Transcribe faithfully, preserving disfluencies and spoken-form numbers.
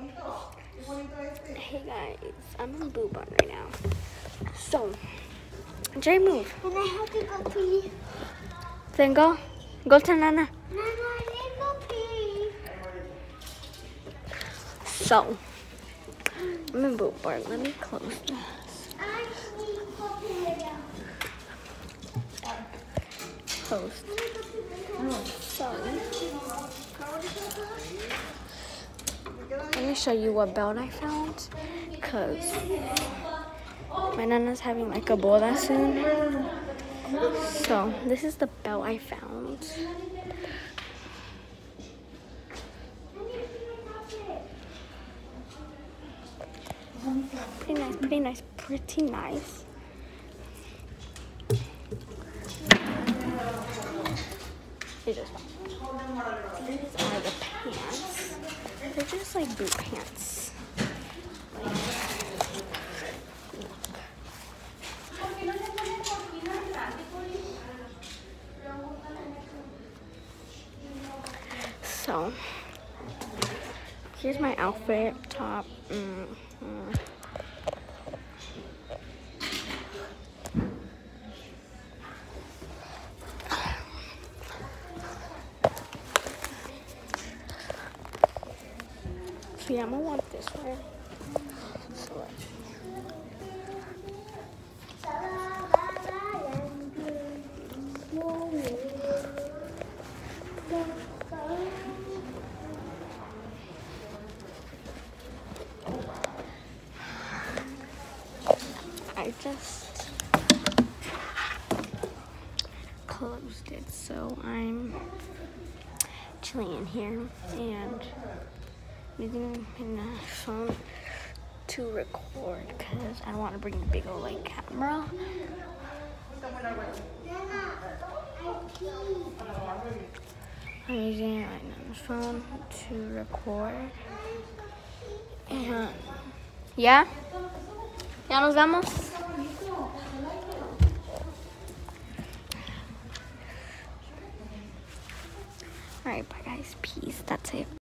Hey guys, I'm in Boo Barn right now. So, Jay, move. And I have to go pee. Then go. Go to Nana. Nana, I need to go pee. So, I'm in Boo Barn. Let me close this. I need to go pee. Closed. So, let me show you what belt I found. Because my Nana's having like a boda soon. So, this is the belt I found. Pretty nice, pretty nice, pretty nice. These are These are the pants. They're just like boot pants. Like, so, here's my outfit, top. Mm, mm. So yeah, I'm gonna want this one. So, I just closed it, so I'm chilling in here and using my phone to record because I don't want to bring a big old like camera. I'm using my Nana's phone to record. And yeah, ya nos vamos. All right, bye guys, peace. That's it.